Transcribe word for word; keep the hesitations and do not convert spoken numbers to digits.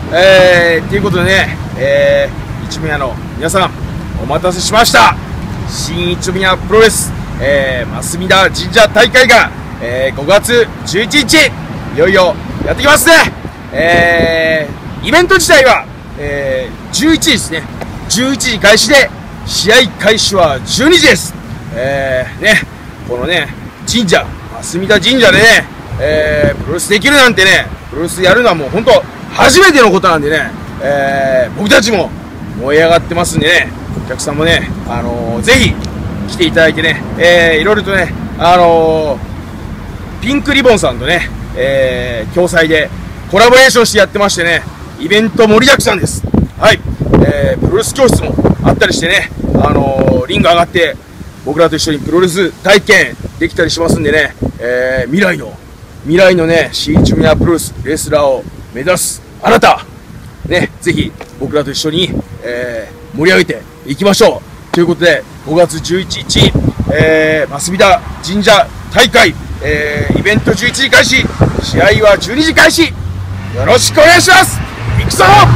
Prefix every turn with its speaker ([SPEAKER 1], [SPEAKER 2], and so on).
[SPEAKER 1] えー、ということでね、えー、一宮の皆さん、お待たせしました。新一宮プロレス、えー、増田神社大会が、えー、ごがつじゅういちにち、いよいよやってきますね。えー、イベント自体は、えー、じゅういちじですね。じゅういちじ開始で、試合開始はじゅうにじです。えー、ね、このね、神社、増田神社でね、えー、プロレスできるなんてね、プロレスやるのはもう本当、初めてのことなんでね、えー、僕たちも燃え上がってますんでね、お客さんもね、あのー、ぜひ来ていただいてね、えー、いろいろとね、あのー、ピンクリボンさんとね、えー、共催でコラボレーションしてやってましてね、イベント盛りだくさんです。はい、えー、プロレス教室もあったりしてね、あのー、リング上がって僕らと一緒にプロレス体験できたりしますんでね、えー、未来の未来のね、新一宮プロレスレスラーを目指すあなた、ね、ぜひ僕らと一緒に、えー、盛り上げていきましょうということで、ごがつじゅういちにち、えー、増田神社大会、えー、イベントじゅういちじ開始、試合はじゅうにじ開始、よろしくお願いします。いくぞ。